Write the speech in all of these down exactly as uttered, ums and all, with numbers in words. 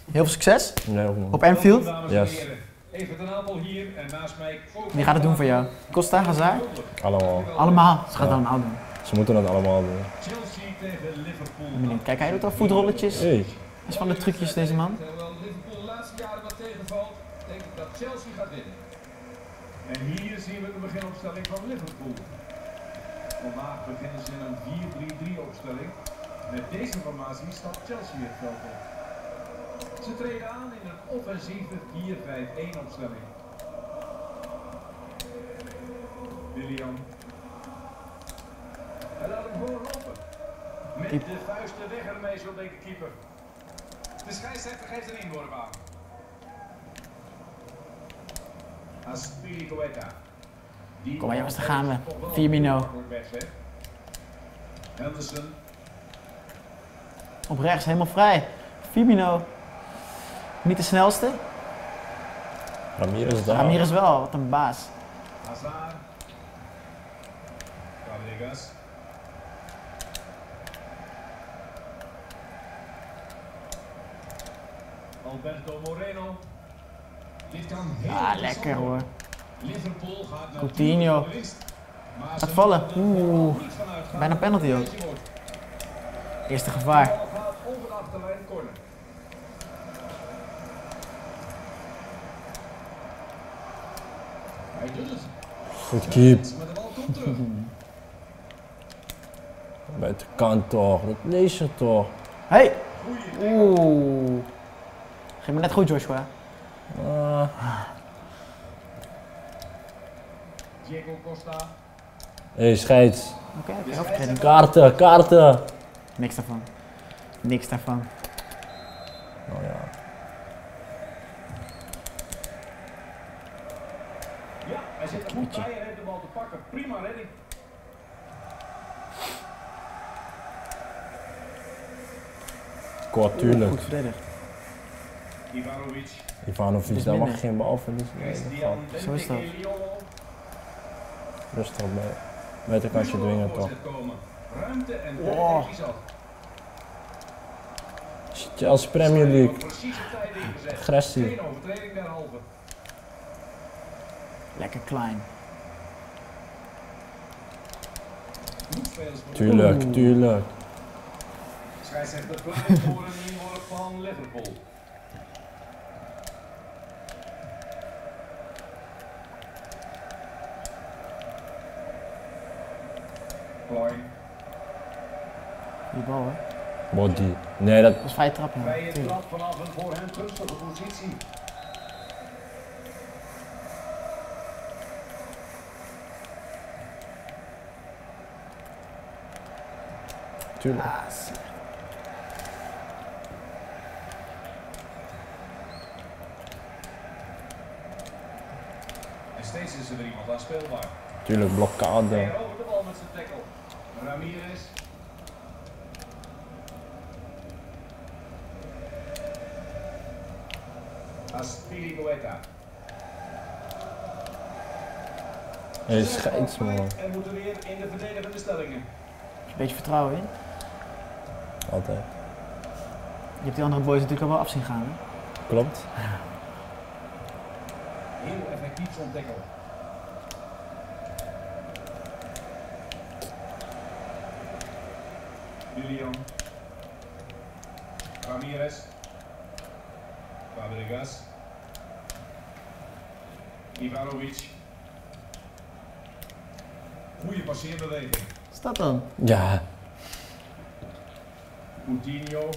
Heel veel succes. Nee, ook niet. Op Anfield. Yes. Even een aantal hier en naast mij. Wie gaat het doen voor jou? Costa, Hazard? Allemaal. Allemaal. Ze gaat Ja. het allemaal doen. Ze moeten dat allemaal doen. Chelsea tegen Liverpool. Benieuwd. Kijk, hij doet al voetrolletjes. Hey. Dat is van de trucjes, deze man. Terwijl Liverpool de laatste jaren wat tegenvalt, denk ik dat Chelsea gaat winnen. En hier zien we de beginopstelling van Liverpool. Vandaag beginnen ze in een vier drie drie opstelling. Met deze formatie stapt Chelsea het veld op. Ze treden aan in een offensieve vier vijf een opstelling. William. Hij laat hem gewoon lopen. Met de vuisten weg ermee, zo denkt de keeper. De scheidsrechter geeft een inworp aan. Azpilicueta. Kom maar jongens, daar gaan we. Firmino. Henderson. Op rechts, helemaal vrij. Firmino. Niet de snelste. Ramirez is daar. Ramirez wel, wat een baas. Hazard. Fabregas. Alberto Moreno. Dit kan heel Ah, lekker hoor. Liverpool gaat naar Coutinho. Gaat vallen. Oeh. Bijna penalty ook. Eerste gevaar. Gaat over de achterlijn corner. Hij doet het. Goed keep. Maar de bal komt terug. Met de kant toch. Dat lees je toch. Hey. Oeh. Ging me net goed, Joshua. Ah. Diego Costa. Hey, scheids. Oké, oké, overtreding. Kaarten, kaarten. Niks daarvan. Niks daarvan. Nou ja. Ja, hij zit er goed bij en heeft de bal te pakken. Prima redding. Kort, tuurlijk. Goed verdedigd. Ivanovic. Ivanovic, is daar mag minder. geen bal verliezen. Nee, dat Christian valt. Zo is dat. Benteke-Liono. Rustig bij. Buitenkantje dwingen toch. Ruimte en Wow. tijd is af. Chelsea Premier League. Precieze tijd ingezet. Agressie. Geen overtreding derhalve. Lekker klein. Goed spelers voor de Tuurlijk, Oeh. tuurlijk. scheidsrechter pleit voor een inworp van Liverpool. Klein. Die bal hè. Body. Nee, dat... Dat was vrije trap, ja. Vrije Tuurlijk. trap vanaf een voor hem gunstige positie. Tuurlijk. Ah, zie. En steeds is er iemand aanspeelbaar. Tuurlijk, blokkade. Hij over de bal met zijn tackle. Ramirez. Azpilicueta. Hey, scheids man. En moeten weer in de verdedigende stellingen. Een beetje vertrouwen in. Altijd. Je hebt die andere boys natuurlijk al wel af zien gaan. Hè? Klopt. Heel effectief zo'n tackle. William. Ramirez. Fabregas. Ivanovic. Goeie passeerbeweging. Wat is dat dan? Ja. Coutinho.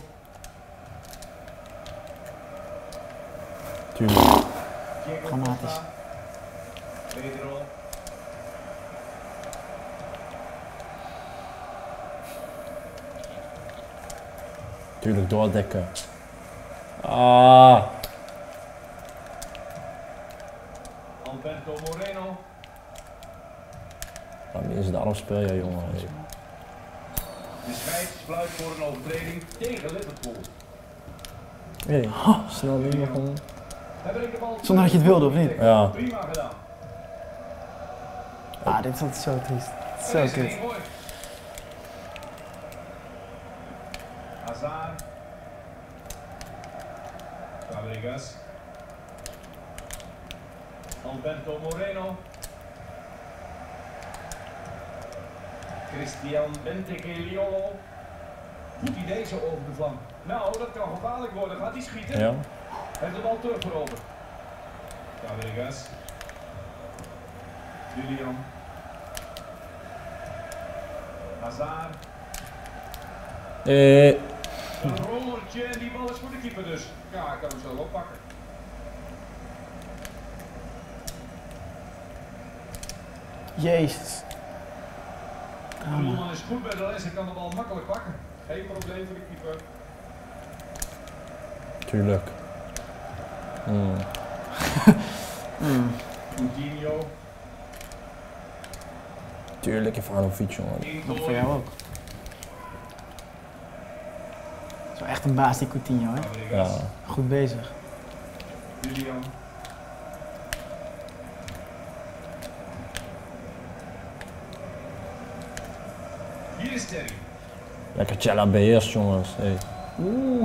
Tuurlijk. Diego Dramatisch. Costa. Pedro. Tuurlijk, doordekken. Ah. Alberto Moreno. Ramirez, daarom speel je, jongen. Hey. De scheids fluit voor een overtreding tegen Liverpool. Hey. Snel niet meer gewoon. Hij brengt de bal Zonder dat je het wilde, of niet? Ja. Prima gedaan. Ah, dit is altijd zo triest. Zo Er is kut. geen mooi. Hazard. Fabregas. Alberto Moreno. Christian Benteke-Liolo. Doet hij deze over de flank? Nou, dat kan gevaarlijk worden. Gaat hij schieten? Ja. Heeft de bal terug veroverd. Fabregas. Julian. Hazard. Eh, Een rollertje en die bal is voor de keeper dus. Ja, ik kan hem zo oppakken. Jezus. De doelman is goed bij de les en kan de bal makkelijk pakken. Geen probleem voor de keeper. tuurlijk. Mm. Mm. Coutinho. Tuurlijk, Ivanovic, jongen. Dat voor jou ook. Het is wel echt een baas die Coutinho, hè? Ja. Goed bezig. Julian. Hier is Terry. Lekker Cella beheerst, jongens. Hey. Oeh.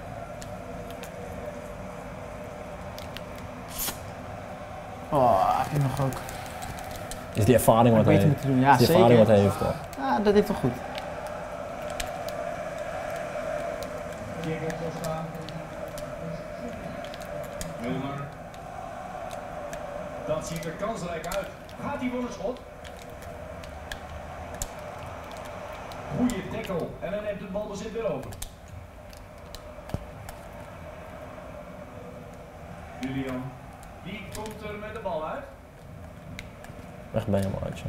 Oh, heb je nog ook. Is die ervaring wat Ik hij weet hoe heeft? te doen. Ja, Is die zeker. ervaring wat hij heeft, toch? Ja, dat is toch goed. Diego Costa. Milner. Dat ziet er kansrijk uit. Gaat hij voor een schot? Goeie tackle. En dan neemt het balbezit weer over. Julian. Die komt er met de bal uit. Weg bij hem, maatje.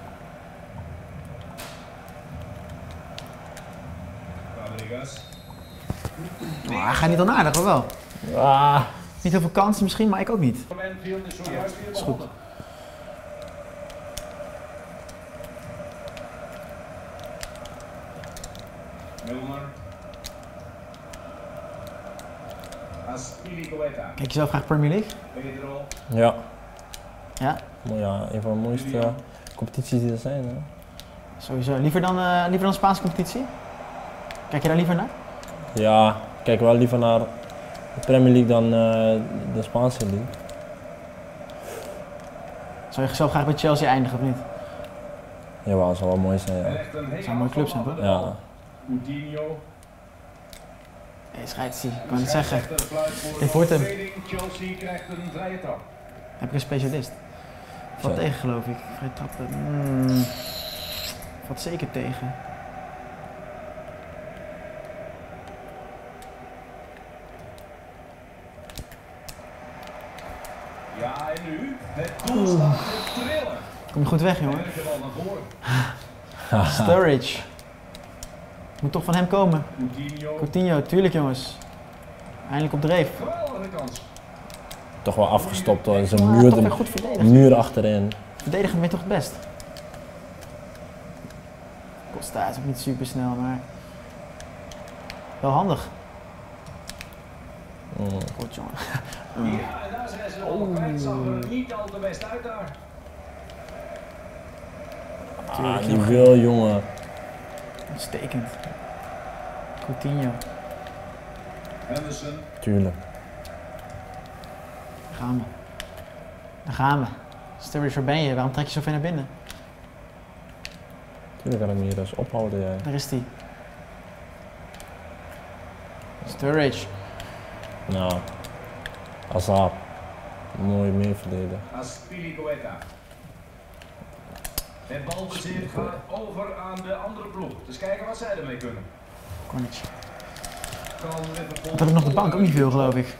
Fabregas. Oh, hij gaat niet onaardig, of wel? Ah. Niet heel veel kansen misschien, maar ik ook niet. Enfield is zojuist weer Is goed. begonnen. Milner. Azpilicueta. Kijk je zelf graag Premier League? Pedro. Ja. Ja, Maar ja, een van de mooiste competities die er zijn, hè. sowieso. Liever dan, uh, liever dan Spaanse competitie? Kijk je daar liever naar? Ja, ik kijk wel liever naar de Premier League dan uh, de Spaanse League. Zou je zelf graag bij Chelsea eindigen of niet? Jawel, dat zou wel mooi zijn, ja. Dat zou een mooie club zijn, toch? Ja. Coutinho. Nee, scheidszie. Ik kan het zeggen. Dit wordt hem. Chelsea krijgt een vrije trap. Heb ik een specialist? Valt Zo. tegen, geloof ik. Vrije trappen. Mm. Valt zeker tegen. Ja, en nu? Het doel staat te trillen. Kom je goed weg, En jongen. werkt de bal naar voren. Sturridge. Moet toch van hem komen. Coutinho. Coutinho, tuurlijk jongens. Eindelijk op dreef. Geweldige kans. Toch wel afgestopt hoor, er is een Ah, muur, toch weer de, goed verdedigd. muur achterin. Verdedigen ben je toch het best. Costa is ook niet super snel, maar wel handig. Mm. Goed jongen. Ja, en daar zijn ze al. Het zag er niet al te best uit daar. Ah, die wil, jongen. Uitstekend. Coutinho. Henderson. Tuurlijk. Daar gaan we. Daar gaan we. Sturridge, waar ben je? Waarom trek je zo ver naar binnen? Tuurlijk kan ik me hier eens ophouden, jij. Daar is hij. Sturridge. Nou, Hazard. Mooi meer verdedigen. Azpilicueta. Het balbezit gaat over aan de andere ploeg. Dus kijken wat zij ermee kunnen. Cornetje. Kan Liverpool... Wat heb ik nog op de bank? Ook niet veel, geloof ik.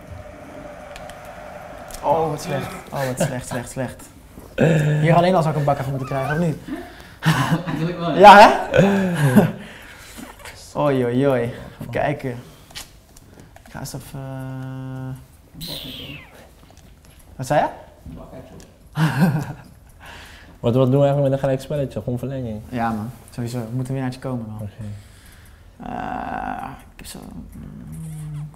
Oh, wat slecht. Oh, wat slecht, slecht, slecht. Hier alleen al zou ik een bakker van moeten krijgen, of niet? Eigenlijk wel. Ja, hè? Oei, oei, oei. Even kijken. Ik ga eens even... eh, Wat zei je? Wat, wat doen we eigenlijk met een gelijk spelletje? Gewoon verlenging. Ja, man. Sowieso. Er moet een winnaartje komen, man. Oké. Eh, ik heb zo... mm,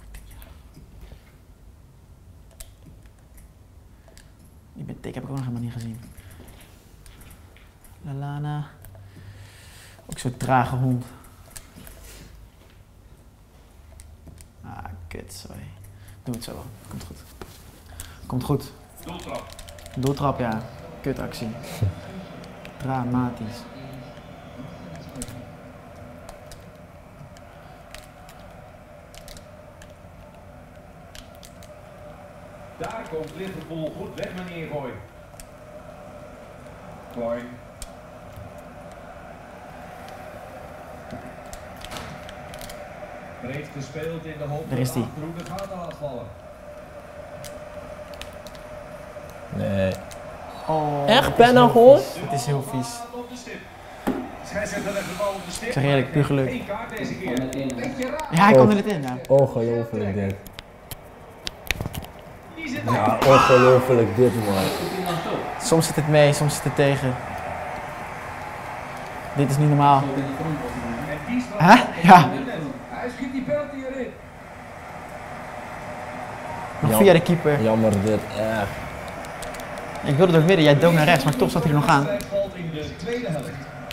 Die Benteke heb ik ook nog helemaal niet gezien. Lallana. Ook zo'n trage hond. Ah, kut, sorry. Doe het zo. Komt goed. Komt goed. Doeltrap. Doeltrap, ja. Kutactie. Dramatisch. Daar komt Liverpool goed weg met een ingooi. Klein. Breed gespeeld in de hoop Daar is dat de die. achterhoede gaten laat vallen. Nee. Oh, Echt het is bijna heel gehoord? vies. Het is heel vies. Op de stip. Scheidsrechter legt de bal op de stip. Ik zeg eerlijk, puur geluk. Eén kaart deze keer. Beetje raar. Ja, hij kwam er net in, ja. Ongelooflijk dit. Die zit Ja, ongelooflijk dit, man. Soms zit het mee, soms zit het tegen. Dit is niet normaal. En die staat Hè? Ja. Hij schiet die penalty erin. Nog Jam- via de keeper. Jammer dit, echt. Ik wilde door midden, jij dook naar rechts, maar toch zat hij er nog aan. De wedstrijd valt in de tweede helft.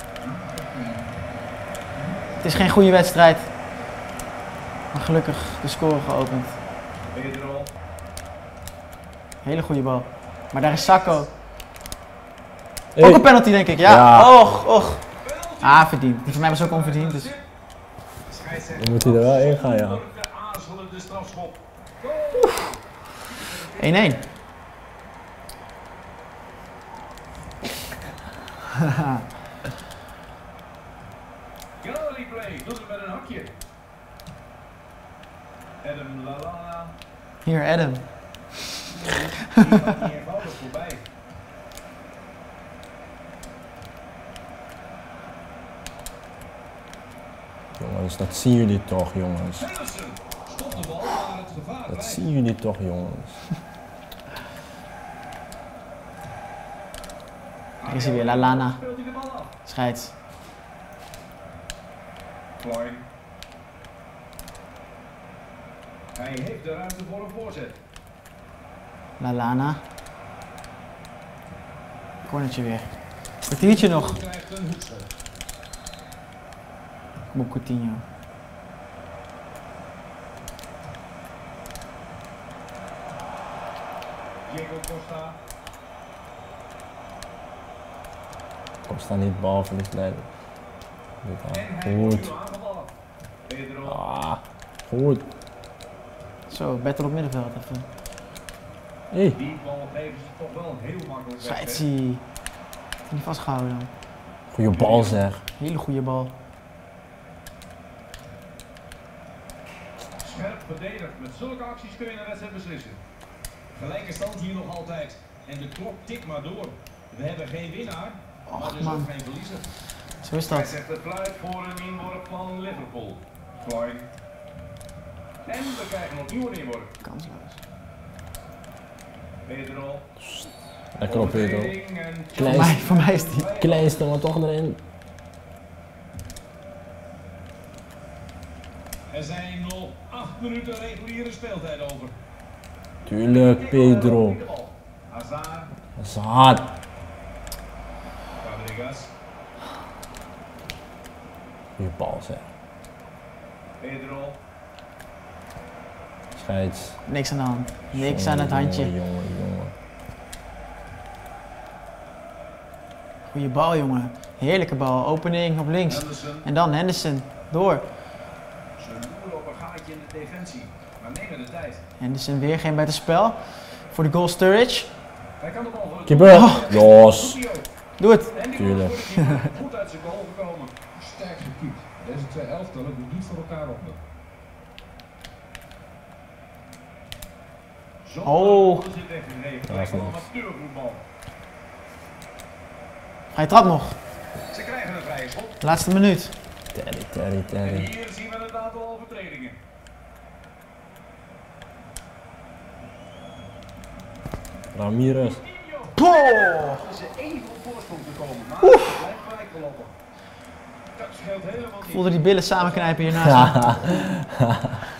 Het is geen goede wedstrijd. Maar gelukkig de score geopend. Ben je er al? Hele goede bal. Maar daar is Sacco. Hey. Ook een penalty denk ik, ja. Ja. Och, och. Ah, verdiend. Die van mij was ook onverdiend, dus... Scheidsrechter. Dan moet hij er wel in gaan, ja. Voor de aarzelende strafschop. één-één. Gallery play. Doet het met een hakje. Adam Lallana. Hier, Adam. Die gaat niet eenvoudig voorbij. Jongens, dat zien jullie toch, jongens. Henderson. Stopt de bal, maar het gevaar Dat blijft. zien jullie toch, jongens. Daar is hij weer, Lallana. Speelt hij de bal af. Scheids. Klein. Hij heeft de ruimte voor een voorzet. Lallana. Cornertje weer. Kwartiertje nog. Krijgt een hoekschop. Kom op, Coutinho. Diego Costa. Costa niet balverlies leiden. Dit En al. hij wordt Goed. nu aangevallen. Ben je er al? Ah, goed. Zo, battle op middenveld even. Hey. Die bal geven ze toch wel heel makkelijk weg. hè? Scheidsie. Niet vastgehouden dan. Goeie bal zeg. Hele goede bal. Scherp verdedigd. Met zulke acties kun je een wedstrijd beslissen. Gelijke stand hier nog altijd. En de klok tikt maar door. We hebben geen winnaar, maar Och, dus man. ook geen verliezer. Zo is Hij dat. zegt het fluit voor een inworp van Liverpool. Klein. En we krijgen opnieuw een inworp. Kansloos. Ben je er al? Lekker op weer, toch. Overtreding en Voor Klein- mij, voor mij is die. Kleinste, maar toch erin. Er zijn nog acht minuten reguliere speeltijd over. Tuurlijk, Pedro. Hazard, Dat is hard. Fabregas. Goeie bal zeg. Ben je er al? Scheids. Niks aan de hand. Niks aan Jongen, het handje. Jongen, jongen, jongen. Goeie bal, jongen. Heerlijke bal. Opening op links. Henderson. En dan Henderson. Door. Ze loeren op een gaatje in de defensie, maar nemen de tijd. Henderson weer geen buitenspel. Voor de goal Sturridge. Hij kan de bal voor de Keeper. doel. Los. Doet hij ook. Doe het. En die Tuurlijk. wordt voor de keeper goed uit zijn goal gekomen. Sterk gekiept. Deze twee elftallen doen niet voor elkaar op. Oh. Zonder zit weggegeven. Ja, Lijkt wel dat is amateurvoetbal. Vrije trap nog. Ze krijgen een vrije schop. Laatste minuut. Terry, Terry, En Terry. hier zien we een aantal overtredingen. Ramirez. Poh! Hadden ze even op voorsprong te komen, maar het blijft gelijk gelopen. Dat scheelt helemaal niet. Voelde die billen samenknijpen hiernaast. Ja.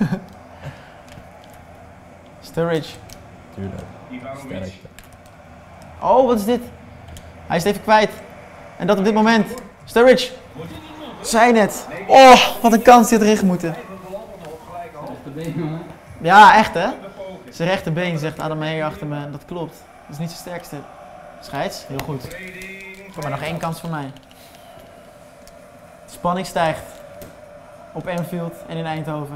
Sturridge. Tuurlijk. Ivanovic. Sterkte. Oh, wat is dit? Hij is het even kwijt. En dat op dit moment. Sturridge. Wordt dit niet goed? Zij net. Oh, wat een kans die had erin moeten. Even voorlopig nog op gelijke hoogte. Op de been, jongen. Ja, echt hè? De Zijn rechterbeen, zegt Adam Meijer achter me. Dat klopt. Dat is niet zijn sterkste. Scheids, heel goed. Kom maar, nog één kans voor mij. Spanning stijgt. Op Anfield en in Eindhoven.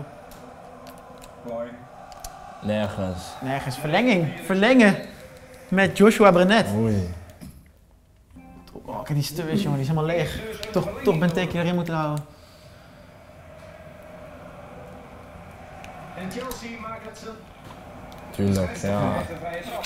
Nergens. Nergens. Verlenging. Verlengen. Met Joshua Brenet. Oei. Oh, kijk die Sturridge, jongen. Die is helemaal leeg. Toch, toch Benteke erin moeten houden. En Chelsea maakt het zijn Tuurlijk, ja. vrije trap.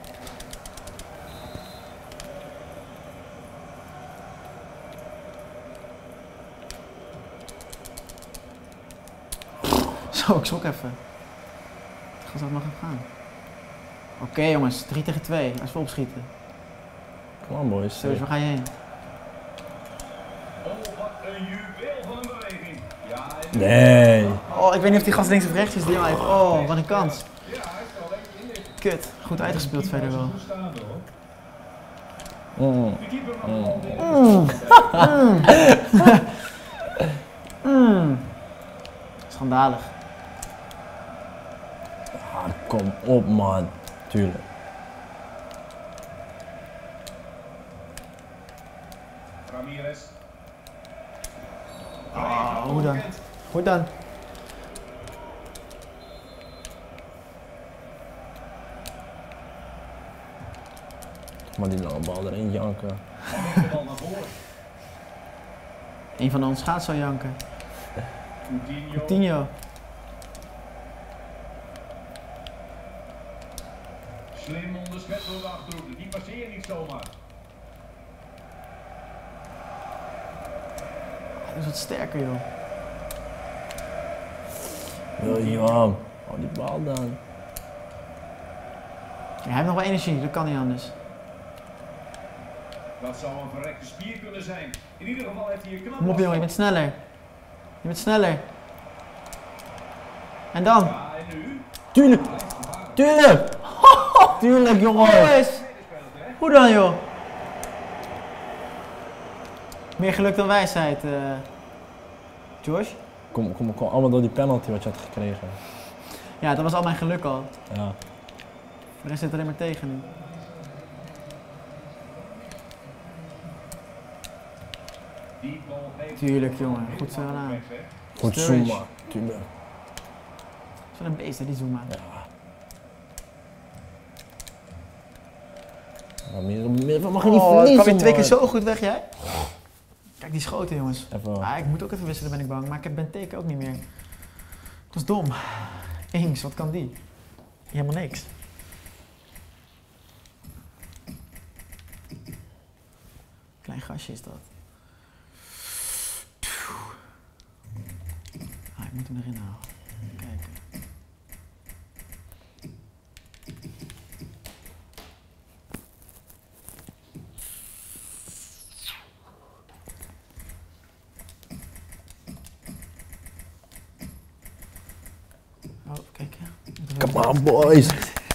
Zo, ik schrok even. Gaat dat nog even gaan? Oké okay, jongens, drie tegen twee. Als we opschieten. Come on boys. Sturridge, waar ga je heen? Oh, wat een juweel van een beweging. Ja, en... Nee. Oh, ik weet niet of die gast links of rechts is die al heeft. Oh, wat een kans. Ja, hij heeft er al eentje in. Kut, goed uitgespeeld verder wel. Mm. De keeper mag de bal Mm. Mm. Schandalig. Ah, kom op man. Tuurlijk. Ramirez. Ah, hoe dan? Goed dan. Maar die lange bal erin janken. De bal naar voren. Een van ons gaat zo janken. Coutinho. Coutinho. Slim onderschept door de achterhoede. Die passeert niet zomaar. Hij is wat sterker, joh. William. Oh, die bal dan. Ja, hij heeft nog wel energie, dat kan niet anders. Dat zou een verrekte spier kunnen zijn. In ieder geval heeft hij een knap. Kom op jongen, je bent sneller. Je bent sneller. En dan? Ja, en nu? Tuurlijk. Tuurlijk. Tuurlijk jongens. Jongens! Hoe dan joh? Meer geluk dan wijsheid, uh, Josh. Kom, kom, kom allemaal door die penalty wat je had gekregen. Ja, dat was al mijn geluk al. Ja. De rest zit er alleen maar tegen nu. Die bal heeft Tuurlijk jongen, goed zo gedaan. Goed Sturridge. Zuma. Tuurlijk. Dat is wel een beest hè, die Zuma. Ja. Maar meer, meer mag je niet Oh, verliezen, kwam je twee keer man. zo goed weg jij? Kijk die schoten jongens. Even. Ah, ik moet ook even wisselen ben ik bang, maar ik heb Benteke ook niet meer. Dat is dom. Ings, wat kan die? Helemaal niks. Klein gastje is dat. Ah, ik moet hem erin halen. Even kijken. Oh, kijk. Come on boys.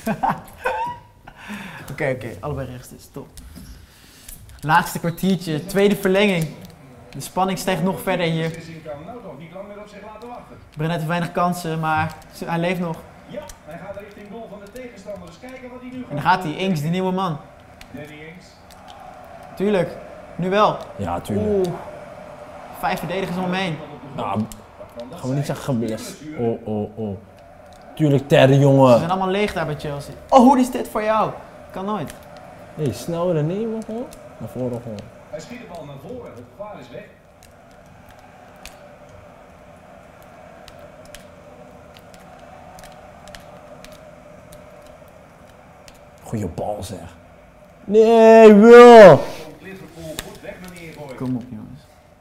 Oké, oké, allebei rechts dus, top. Laatste kwartiertje, tweede verlenging. De spanning stijgt nog verder hier. beslissing kan nou toch niet lang meer op zich laten wachten. Brenet heeft weinig kansen, maar hij leeft nog. Ja, hij gaat richting goal van de tegenstander. Dus kijken wat hij nu gaat En dan gaat hij, doen. Ings, die nieuwe man. Danny Ings. Tuurlijk, nu wel. Ja, tuurlijk. Oeh, vijf verdedigers om hem heen. Ja, Wat kan dat gaan we niet zijn? zeggen geblest. Oh, oh, oh. Tuurlijk Terry, jongen. Ze zijn allemaal leeg daar bij Chelsea. Oh, hoe is dit voor jou? Kan nooit. Hé, hey, snel René, man. Gewoon. Naar voren gewoon. Hij schiet de bal naar voren. Het gevaar is weg. Goeie bal zeg. Nee, Wil. Komt Liverpool goed weg met neergooien. Kom op jongens.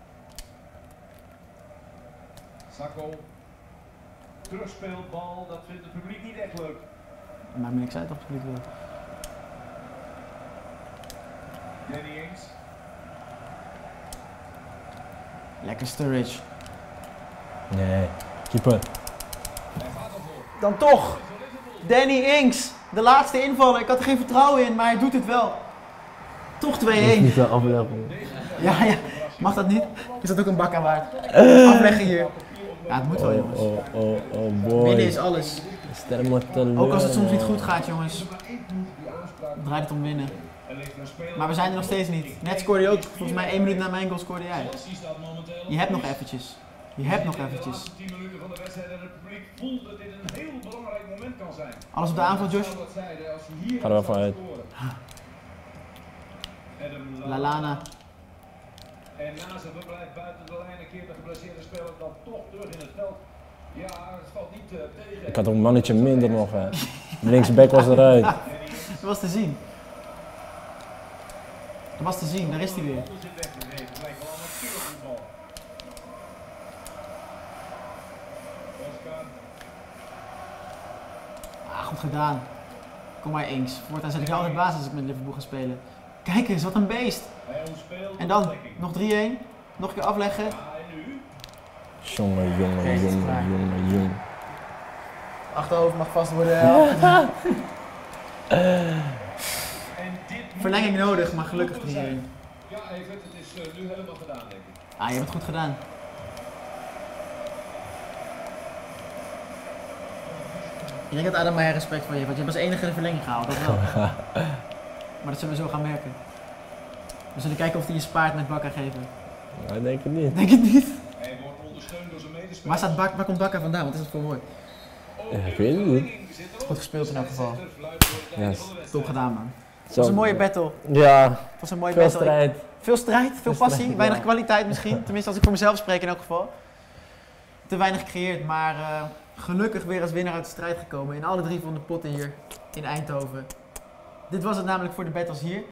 Sakho. Terugspeelbal. Dat vindt het publiek niet echt leuk. Maakt me niks uit of het publiek wil. Danny Ings. Lekker Sturridge. Nee. Keeper. Hij gaat ervoor. Dan toch. Danny Ings. De laatste invaller. Ik had er geen vertrouwen in, maar hij doet het wel. Toch twee-één. Niet afleggen. Ja, ja. Mag dat niet? Is dat ook een bak aan waard? Afleggen hier. Ja, het moet wel Oh, jongens. oh, oh, oh, boy. Winnen is alles. Sterren moet teleur. Ook als het soms niet goed gaat, jongens. Er is maar één ploeg die aanspraak Draait het om winnen. Er ligt een speler- Maar we zijn er nog steeds niet. Net scoorde je ook, volgens mij één minuut na mijn goal scoorde jij. Chelsea staat momenteel Je hebt nog eventjes. Je hebt nog in de eventjes. laatste tien minuten van de wedstrijd en het publiek voelt dat dit een heel belangrijk moment kan zijn. Alles op de aanval, Josh. Zou dat zeiden als je hier Ga er wel zou vanuit. scoren. Adam Lalana. En naast het verblijf buiten de lijn keert de geblesseerde speler dan toch terug in het veld. Ja, het valt niet uh, tegen. Ik had ook een mannetje minder nog. Hè. Linksback was eruit. Dat was te zien. Dat was te zien, daar is hij weer. Zit weg te geven. Het lijkt wel een amateurvoetbal. Oscar. Ah, goed gedaan. Kom maar eens. Voortaan zet ik altijd basis als ik met Liverpool ga spelen. Kijk eens, wat een beest. Hij ontspeelt En de dan ontdekking. nog drie-een. Nog een keer afleggen. Ja, en nu? Jongen, jongen, Oké, het is jongen, klaar. jongen, jongen. Achterhoofd mag vast worden. En dit moet- Verlenging nodig, maar gelukkig drie-een. Ja, even, het is uh, nu helemaal gedaan, denk ik. Ah, je hebt het goed gedaan. Ik denk dat Adam Meijer respect voor je heeft, want je hebt als enige de verlenging gehaald, dat wel. Maar dat zullen we zo gaan merken. We zullen kijken of hij je spaart met Bakka geven. Nou, ik denk het niet. Denk het niet. Hij wordt ondersteund door zijn medespelers. Waar, staat Bak, waar komt Bakka vandaan? Wat is het voor mooi? Ja, ik weet het niet. Goed gespeeld in elk geval. Yes. Top gedaan, man. Het Zo. was een mooie battle. Ja, Het was een mooie veel battle. strijd. Veel strijd, veel Veel passie, strijd, weinig ja. kwaliteit misschien. Tenminste, als ik voor mezelf spreek in elk geval. Te weinig gecreëerd, maar eh, gelukkig weer als winnaar uit de strijd gekomen. In alle drie van de potten hier in Eindhoven. Dit was het namelijk voor de battles hier.